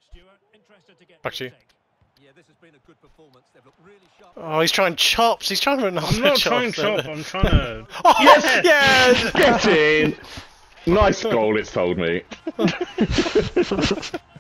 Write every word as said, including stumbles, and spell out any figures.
Actually. Yeah, this has been a good performance. They've looked really sharp. Oh, he's trying chops. He's trying to run I'm not trying chop. I'm trying to. Oh, yes, yes! Get in! Nice goal, it's told me.